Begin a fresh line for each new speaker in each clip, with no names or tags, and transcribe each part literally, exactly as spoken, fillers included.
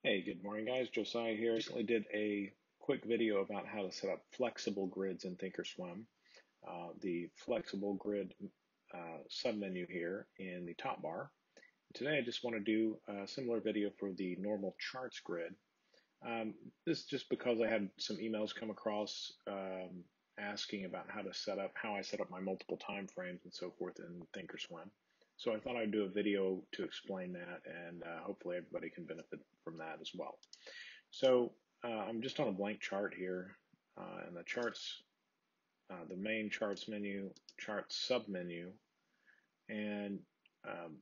Hey, good morning, guys. Josiah here. Recently did a quick video about how to set up flexible grids in Thinkorswim. Uh, the flexible grid uh, submenu here in the top bar. Today I just want to do a similar video for the normal charts grid. Um, this is just because I had some emails come across um, asking about how to set up, how I set up my multiple time frames and so forth in Thinkorswim. So I thought I'd do a video to explain that, and uh, hopefully everybody can benefit from that as well. So uh, I'm just on a blank chart here, uh, and the charts, uh, the main charts menu, charts submenu, and um,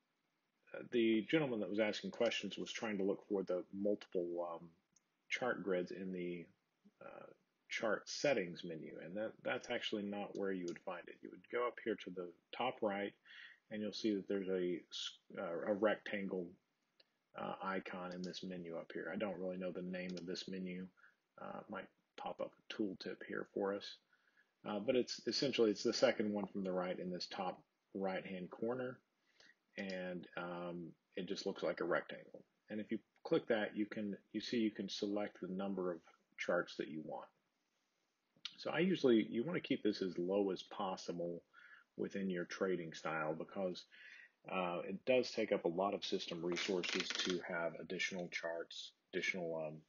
the gentleman that was asking questions was trying to look for the multiple um, chart grids in the uh, chart settings menu, and that, that's actually not where you would find it. You would go up here to the top right, and you'll see that there's a, uh, a rectangle uh, icon in this menu up here. I don't really know the name of this menu. Uh, might pop up a tooltip here for us. Uh, but it's essentially it's the second one from the right in this top right hand corner, and um, it just looks like a rectangle. And if you click that, you can you see you can select the number of charts that you want. So I usually you want to keep this as low as possible within your trading style because uh, it does take up a lot of system resources to have additional charts, additional um,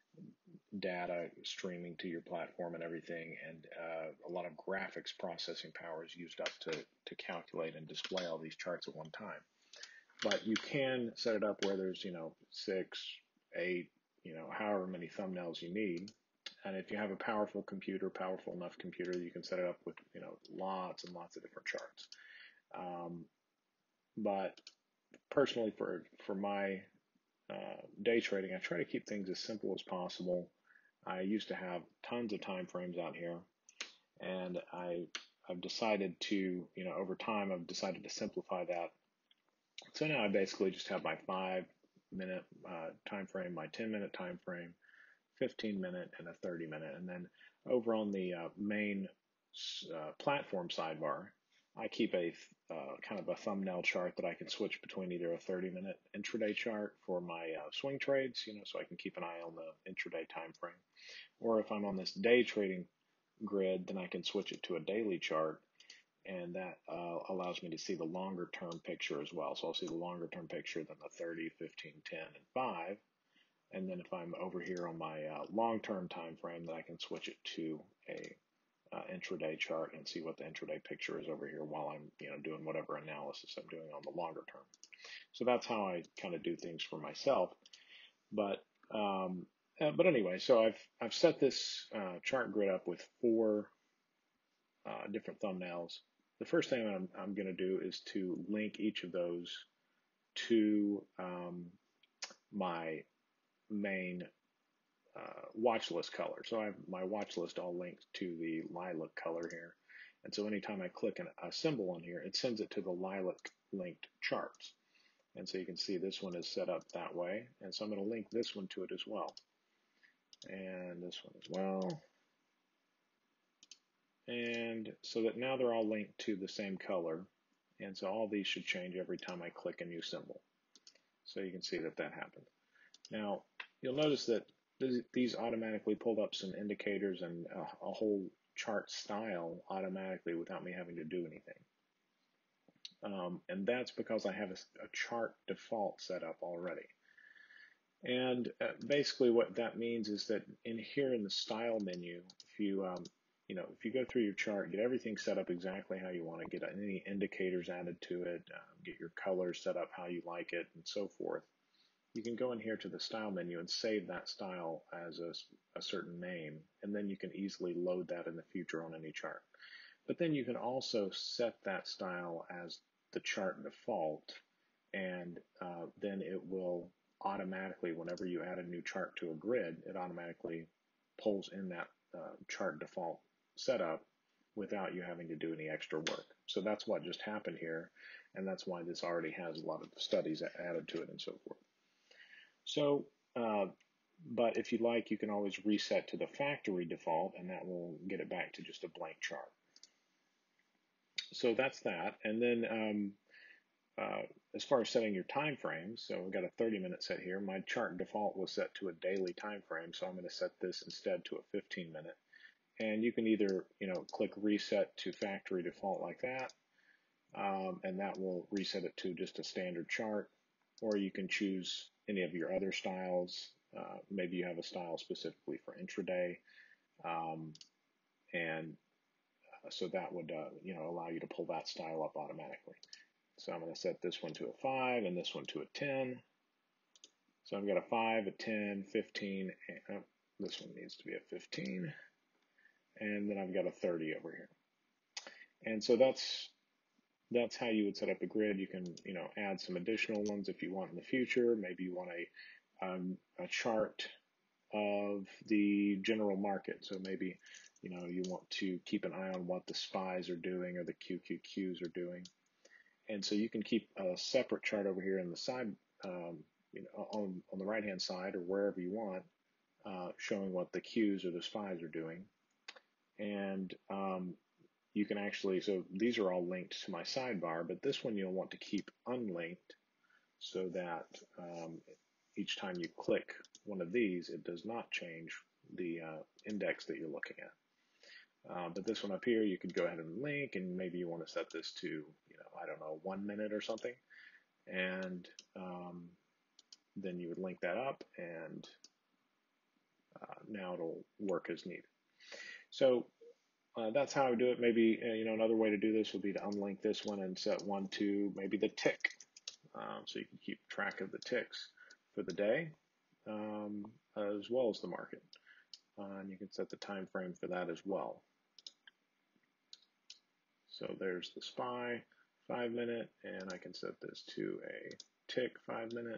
data streaming to your platform and everything, and uh, a lot of graphics processing power is used up to, to calculate and display all these charts at one time. But you can set it up where there's, you know, six, eight, you know, however many thumbnails you need. And if you have a powerful computer, powerful enough computer, you can set it up with, you know, lots and lots of different charts. Um, but personally, for for my uh, day trading, I try to keep things as simple as possible. I used to have tons of time frames out here, and I I've decided to, you know, over time I've decided to simplify that. So now I basically just have my five minute uh, time frame, my ten minute time frame, fifteen minute, and a thirty minute, and then over on the uh, main uh, platform sidebar, I keep a uh, kind of a thumbnail chart that I can switch between either a thirty minute intraday chart for my uh, swing trades, you know, so I can keep an eye on the intraday time frame. Or if I'm on this day trading grid, then I can switch it to a daily chart, and that uh, allows me to see the longer term picture as well. So I'll see the longer term picture than the thirty, fifteen, ten, and five. And then if I'm over here on my uh, long-term time frame, then I can switch it to a uh, intraday chart and see what the intraday picture is over here while I'm, you know, doing whatever analysis I'm doing on the longer term. So that's how I kind of do things for myself. But um, uh, but anyway, so I've I've set this uh, chart grid up with four uh, different thumbnails. The first thing I'm I'm going to do is to link each of those to um, my main uh, watch list color. So I have my watch list all linked to the lilac color here. And so anytime I click an, a symbol on here, it sends it to the lilac linked charts. And so you can see this one is set up that way. And so I'm going to link this one to it as well. And this one as well. And so that now they're all linked to the same color. And so all these should change every time I click a new symbol. So you can see that that happened. Now, you'll notice that these automatically pulled up some indicators and a, a whole chart style automatically without me having to do anything. Um, and that's because I have a, a chart default set up already. And uh, basically what that means is that in here in the style menu, if you, um, you know, if you go through your chart, get everything set up exactly how you want to, get any indicators added to it, um, get your colors set up how you like it, and so forth, you can go in here to the style menu and save that style as a, a certain name, and then you can easily load that in the future on any chart. But then you can also set that style as the chart default, and uh, then it will automatically, whenever you add a new chart to a grid, it automatically pulls in that uh, chart default setup without you having to do any extra work. So that's what just happened here, and that's why this already has a lot of studies added to it and so forth. So, uh, but if you like, you can always reset to the factory default, and that will get it back to just a blank chart. So that's that. And then um, uh, as far as setting your time frames, so we've got a thirty minute set here. My chart default was set to a daily time frame, so I'm going to set this instead to a fifteen minute. And you can either, you know, click reset to factory default like that, um, and that will reset it to just a standard chart, or you can choose any of your other styles. Uh, maybe you have a style specifically for intraday, um, and so that would, uh, you know, allow you to pull that style up automatically. So I'm going to set this one to a five and this one to a ten. So I've got a five, a ten, fifteen, and, oh, this one needs to be a fifteen, and then I've got a thirty over here. And so that's that's how you would set up a grid. You can, you know, add some additional ones if you want in the future. Maybe you want a um, a chart of the general market. So maybe, you know, you want to keep an eye on what the S P Ys are doing or the Q Q Qs are doing. And so you can keep a separate chart over here in the side, um, you know, on, on the right-hand side or wherever you want, uh, showing what the Qs or the S P Ys are doing. And um, you can actually, so these are all linked to my sidebar, but this one you'll want to keep unlinked so that um, each time you click one of these, it does not change the uh, index that you're looking at. Uh, but this one up here, you could go ahead and link, and maybe you want to set this to, you know, I don't know, one minute or something. And um, then you would link that up, and uh, now it'll work as needed. So uh, that's how I would do it. Maybe, uh, you know, another way to do this would be to unlink this one and set one to maybe the tick. Um, so you can keep track of the ticks for the day, um, as well as the market. Uh, and you can set the time frame for that as well. So there's the S P Y, five minute, and I can set this to a tick, five minute.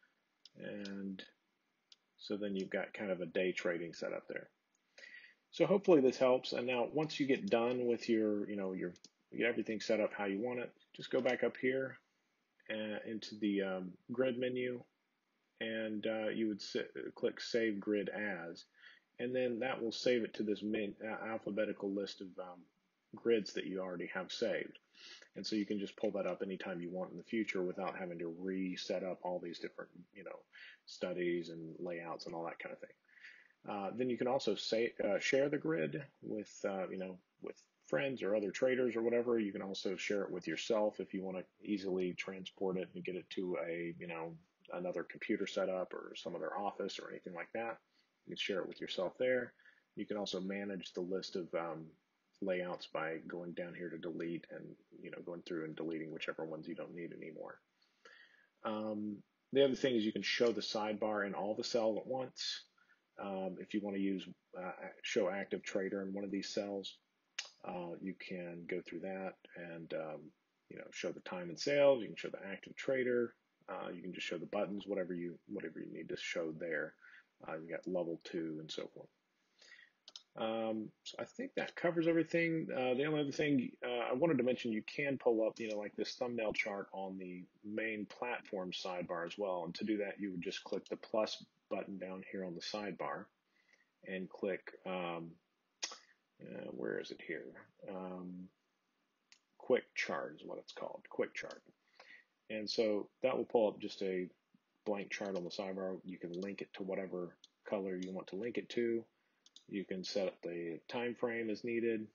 And so then you've got kind of a day trading setup there. So hopefully this helps. And now once you get done with your, you know, your, you get everything set up how you want it, just go back up here and into the um, grid menu, and uh, you would sit, click Save Grid As, and then that will save it to this main, uh, alphabetical list of um, grids that you already have saved. And so you can just pull that up anytime you want in the future without having to reset up all these different, you know, studies and layouts and all that kind of thing. Uh, then you can also say, uh, share the grid with, uh, you know, with friends or other traders or whatever. You can also share it with yourself if you want to easily transport it and get it to a, you know, another computer setup or some other office or anything like that. You can share it with yourself there. You can also manage the list of um, layouts by going down here to delete and, you know, going through and deleting whichever ones you don't need anymore. Um, the other thing is you can show the sidebar in all the cells at once. Um, if you want to use uh, show active trader in one of these cells, uh, you can go through that and um, you know, show the time and sales. You can show the active trader. Uh, you can just show the buttons, whatever you whatever you need to show there. Uh, you got level two and so forth. Um, so I think that covers everything. Uh, the only other thing uh, I wanted to mention, you can pull up, you know, like this thumbnail chart on the main platform sidebar as well. And to do that, you would just click the plus button down here on the sidebar and click, um, uh, where is it here? Um, quick chart is what it's called, quick chart. And so that will pull up just a blank chart on the sidebar. You can link it to whatever color you want to link it to. You can set up the time frame as needed.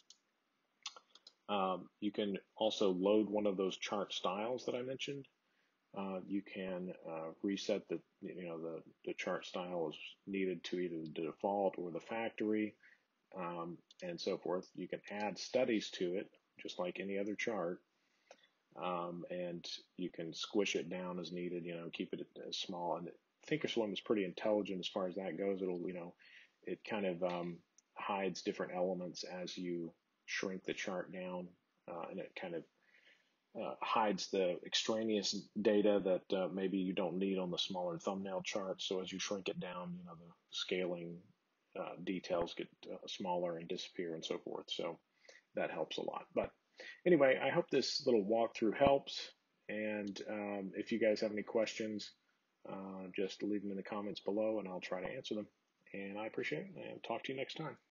Um, you can also load one of those chart styles that I mentioned. Uh, you can uh, reset the, you know, the, the chart style is needed to either the default or the factory, um, and so forth. You can add studies to it, just like any other chart, um, and you can squish it down as needed. You know, keep it as small. And Thinkorswim is pretty intelligent as far as that goes. It'll, you know, it kind of um, hides different elements as you shrink the chart down, uh, and it kind of Uh, hides the extraneous data that uh, maybe you don't need on the smaller thumbnail chart. So as you shrink it down, you know, the scaling uh, details get uh, smaller and disappear and so forth. So that helps a lot. But anyway, I hope this little walkthrough helps. And um, if you guys have any questions, uh, just leave them in the comments below and I'll try to answer them. And I appreciate it, and talk to you next time.